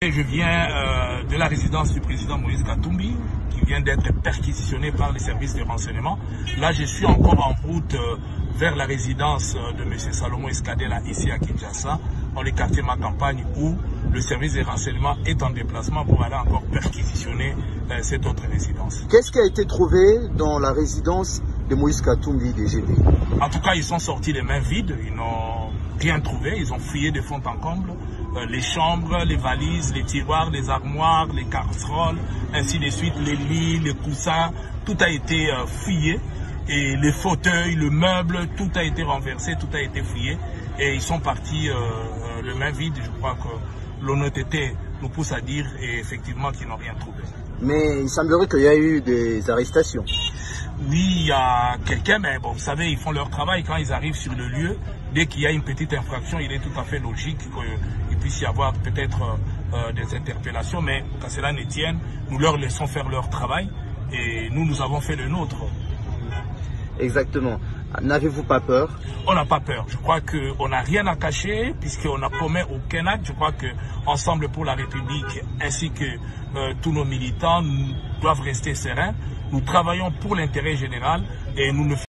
Je viens de la résidence du président Moïse Katumbi, qui vient d'être perquisitionné par les services de renseignement. Là, je suis encore en route vers la résidence de M. Salomon Escadela, ici à Kinshasa, dans le quartier Ma Campagne, où le service de renseignement est en déplacement pour aller encore perquisitionner cette autre résidence. Qu'est-ce qui a été trouvé dans la résidence de Moïse Katumbi DGB? En tout cas, ils sont sortis les mains vides, ils n'ont rien trouvé, ils ont fouillé de fond en comble. Les chambres, les valises, les tiroirs, les armoires, les casseroles, ainsi de suite, les lits, les coussins, tout a été fouillé. Et les fauteuils, le meuble, tout a été renversé, tout a été fouillé. Et ils sont partis les mains vides. Je crois que l'honnêteté nous pousse à dire et effectivement qu'ils n'ont rien trouvé. Mais il semblerait qu'il y a eu des arrestations. Oui, il y a quelqu'un, mais bon, vous savez, ils font leur travail quand ils arrivent sur le lieu. Dès qu'il y a une petite infraction, il est tout à fait logique qu'il puisse y avoir peut-être des interpellations. Mais quand cela ne tienne, nous leur laissons faire leur travail et nous avons fait le nôtre. Exactement. N'avez-vous pas peur? On n'a pas peur. Je crois qu'on n'a rien à cacher puisqu'on n'a commis aucun acte. Je crois qu'Ensemble pour la République ainsi que tous nos militants doivent rester sereins. Nous travaillons pour l'intérêt général et nous ne